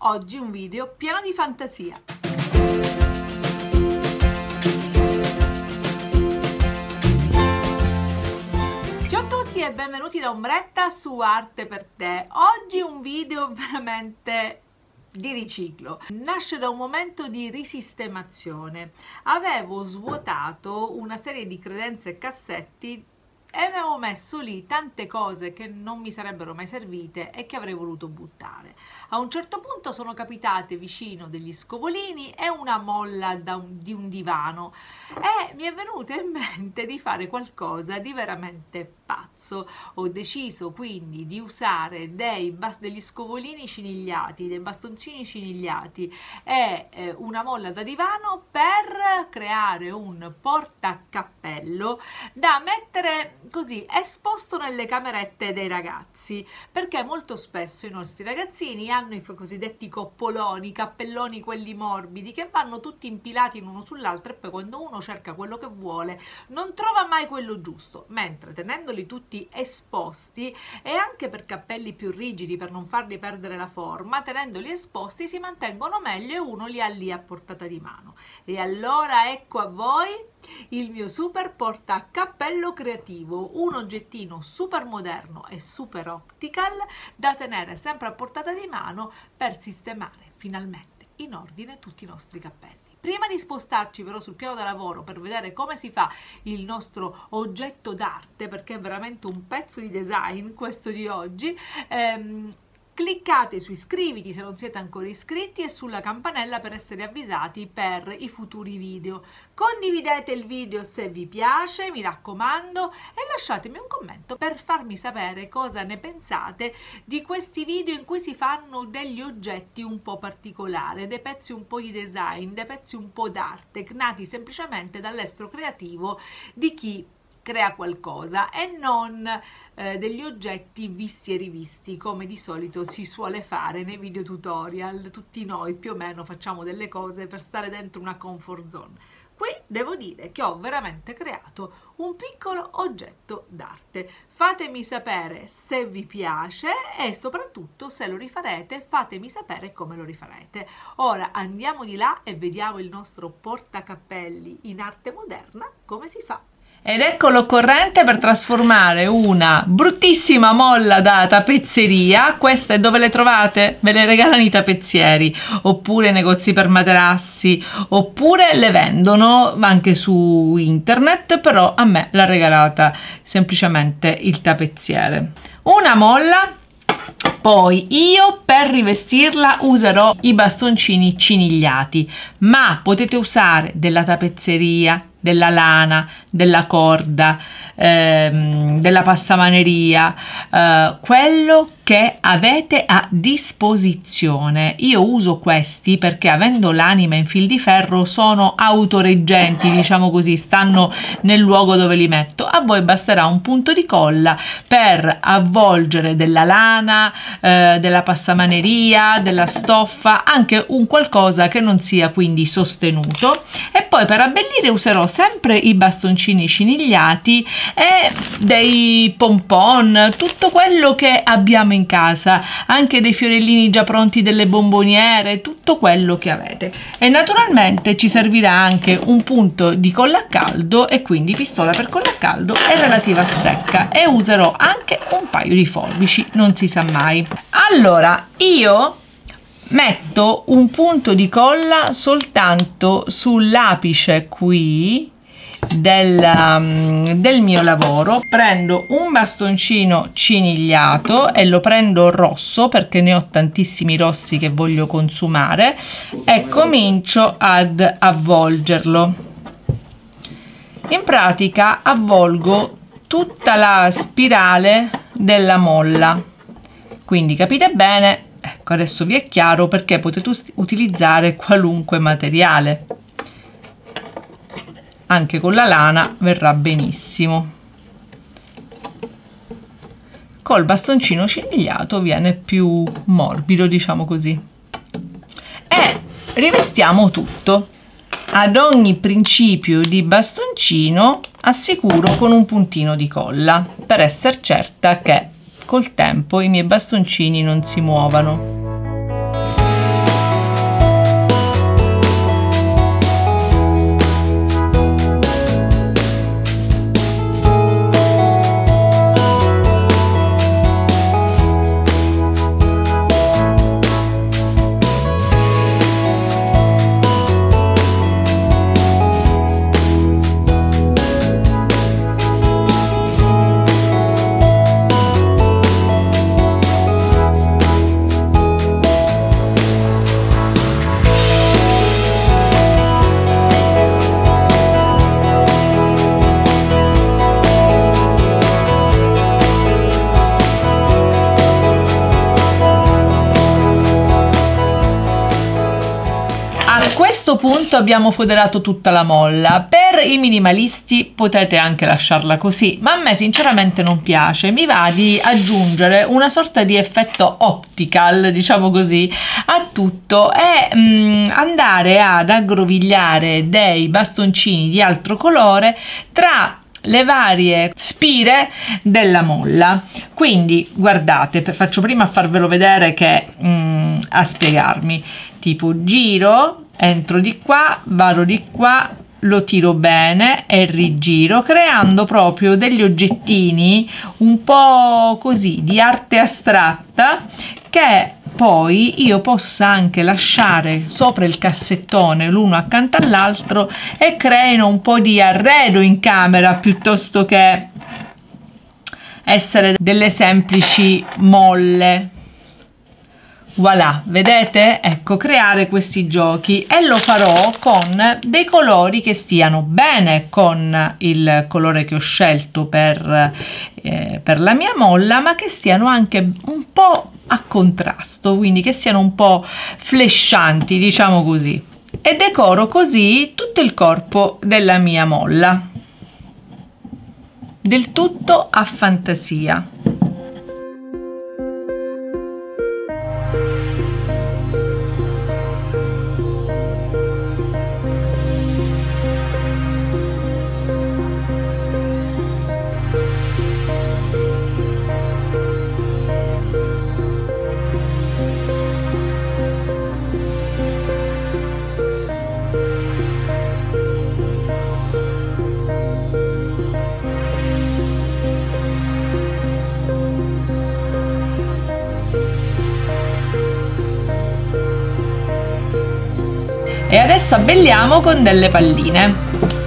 oggi un video pieno di fantasia. Ciao a tutti e benvenuti da Ombretta su Arte per te. Oggi un video veramente di riciclo. Nasce da un momento di risistemazione. Avevo svuotato una serie di credenze e cassetti e avevo messo lì tante cose che non mi sarebbero mai servite e che avrei voluto buttare. A un certo punto sono capitate vicino degli scovolini e una molla di un divano e mi è venuto in mente di fare qualcosa di veramente pazzo. Ho deciso quindi di usare degli scovolini cinigliati, dei bastoncini cinigliati e una molla da divano per creare un portacappello da mettere così esposto nelle camerette dei ragazzi, perché molto spesso i nostri ragazzini hanno i cosiddetti coppoloni, cappelloni quelli morbidi che vanno tutti impilati l'uno sull'altro e poi quando uno cerca quello che vuole non trova mai quello giusto, mentre tenendoli tutti esposti e anche per cappelli più rigidi per non farli perdere la forma, tenendoli esposti si mantengono meglio e uno li ha lì a portata di mano. E allora ecco a voi il mio super portacappello creativo, un oggettino super moderno e super optical da tenere sempre a portata di mano per sistemare finalmente in ordine tutti i nostri cappelli. Prima di spostarci però sul piano da lavoro per vedere come si fa il nostro oggetto d'arte, perché è veramente un pezzo di design questo di oggi, cliccate su iscriviti se non siete ancora iscritti e sulla campanella per essere avvisati per i futuri video. Condividete il video se vi piace, mi raccomando, e lasciatemi un commento per farmi sapere cosa ne pensate di questi video in cui si fanno degli oggetti un po' particolari, dei pezzi un po' di design, dei pezzi un po' d'arte, nati semplicemente dall'estro creativo di chi crea qualcosa e non degli oggetti visti e rivisti come di solito si suole fare nei video tutorial. Tutti noi più o meno facciamo delle cose per stare dentro una comfort zone. Qui devo dire che ho veramente creato un piccolo oggetto d'arte. Fatemi sapere se vi piace e soprattutto se lo rifarete, fatemi sapere come lo rifarete. Ora andiamo di là e vediamo il nostro portacappelli in arte moderna, come si fa. Ed ecco l'occorrente per trasformare una bruttissima molla da tappezzeria. Queste dove le trovate? Ve le regalano i tappezzieri, oppure negozi per materassi, oppure le vendono anche su internet, però a me l'ha regalata semplicemente il tappezziere. Una molla. Poi io per rivestirla userò i bastoncini cinigliati, ma potete usare della tappezzeria, della lana, della corda, della passamaneria, quello che avete a disposizione. Io uso questi perché avendo l'anima in fil di ferro sono autoreggenti, diciamo così, stanno nel luogo dove li metto. A voi basterà un punto di colla per avvolgere della lana, della passamaneria, della stoffa, anche un qualcosa che non sia quindi sostenuto. E poi per abbellire userò sempre i bastoncini cinigliati e dei pompon, tutto quello che abbiamo in casa, anche dei fiorellini già pronti, delle bomboniere, tutto quello che avete. E naturalmente ci servirà anche un punto di colla a caldo e quindi pistola per colla a caldo e relativa stecca, e userò anche un paio di forbici, non si sa mai. Allora io metto un punto di colla soltanto sull'apice qui del mio lavoro. Prendo un bastoncino cinigliato e lo prendo rosso perché ne ho tantissimi rossi che voglio consumare e comincio ad avvolgerlo. In pratica avvolgo tutta la spirale della molla, quindi capite bene. Ecco, adesso vi è chiaro perché potete utilizzare qualunque materiale, anche con la lana verrà benissimo. Col bastoncino cinigliato viene più morbido, diciamo così. E rivestiamo tutto. Ad ogni principio di bastoncino assicuro con un puntino di colla per essere certa che col tempo i miei bastoncini non si muovano. questo punto abbiamo foderato tutta la molla. Per i minimalisti potete anche lasciarla così, ma a me sinceramente non piace. Mi va di aggiungere una sorta di effetto optical, diciamo così, a tutto e andare ad aggrovigliare dei bastoncini di altro colore tra le varie spire della molla. Quindi guardate, faccio prima a farvelo vedere che a spiegarmi. Tipo giro, entro di qua, vado di qua, lo tiro bene e rigiro, creando proprio degli oggettini un po' così di arte astratta che poi io possa anche lasciare sopra il cassettone l'uno accanto all'altro e creino un po' di arredo in camera piuttosto che essere delle semplici molle. Voilà, vedete? Ecco, creare questi giochi, e lo farò con dei colori che stiano bene con il colore che ho scelto per la mia molla, ma che stiano anche un po' a contrasto, quindi che siano un po' flashanti, diciamo così. E decoro così tutto il corpo della mia molla, del tutto a fantasia. E adesso abbelliamo con delle palline.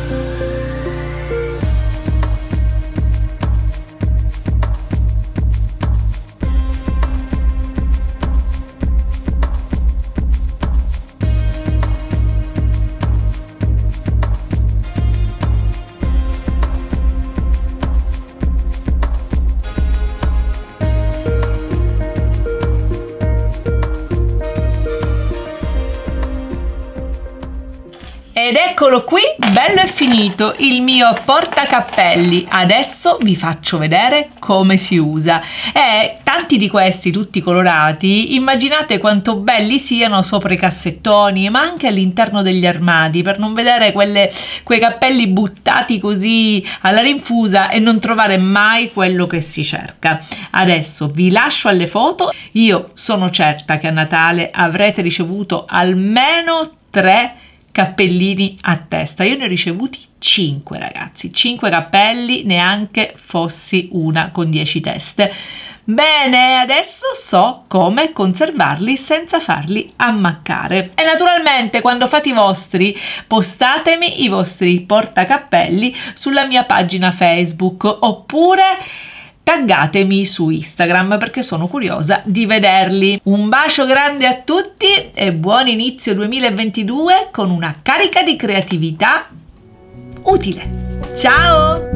Ed eccolo qui, bello e finito, il mio portacappelli. Adesso vi faccio vedere come si usa. E tanti di questi, tutti colorati, immaginate quanto belli siano sopra i cassettoni, ma anche all'interno degli armadi, per non vedere quei cappelli buttati così alla rinfusa e non trovare mai quello che si cerca. Adesso vi lascio alle foto. Io sono certa che a Natale avrete ricevuto almeno 3 cappellini a testa. Io ne ho ricevuti 5, ragazzi, 5 cappelli, neanche fossi una con 10 teste. Bene, adesso so come conservarli senza farli ammaccare. E naturalmente quando fate i vostri, postatemi i vostri portacappelli sulla mia pagina Facebook, oppure taggatemi su Instagram, perché sono curiosa di vederli. Un bacio grande a tutti e buon inizio 2022 con una carica di creatività utile. Ciao!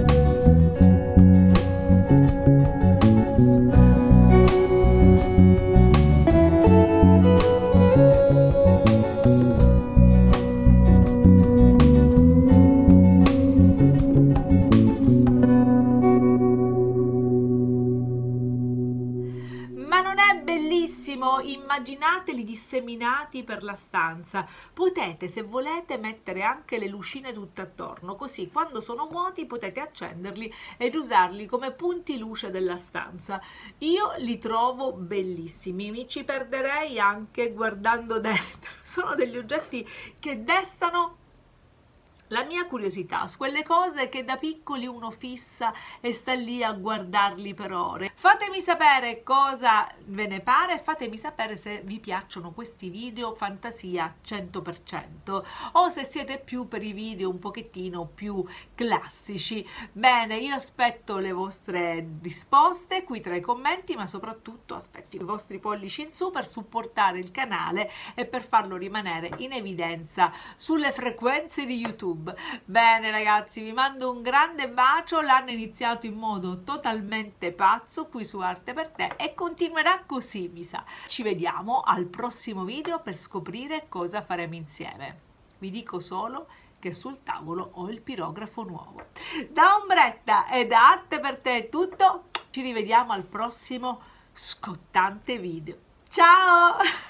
Immaginateli disseminati per la stanza. Potete, se volete, mettere anche le lucine tutte attorno, così quando sono vuoti potete accenderli ed usarli come punti luce della stanza. Io li trovo bellissimi, mi ci perderei anche guardando dentro. Sono degli oggetti che destano la mia curiosità su quelle cose che da piccoli uno fissa e sta lì a guardarli per ore. Fatemi sapere cosa ve ne pare e fatemi sapere se vi piacciono questi video fantasia 100% o se siete più per i video un pochettino più classici. Bene, io aspetto le vostre risposte qui tra i commenti, ma soprattutto aspetto i vostri pollici in su per supportare il canale e per farlo rimanere in evidenza sulle frequenze di YouTube. YouTube. Bene ragazzi, vi mando un grande bacio, l'anno è iniziato in modo totalmente pazzo qui su Arte per Te e continuerà così, mi sa. Ci vediamo al prossimo video per scoprire cosa faremo insieme. Vi dico solo che sul tavolo ho il pirografo nuovo. Da Ombretta e da Arte per Te è tutto, ci rivediamo al prossimo scottante video. Ciao!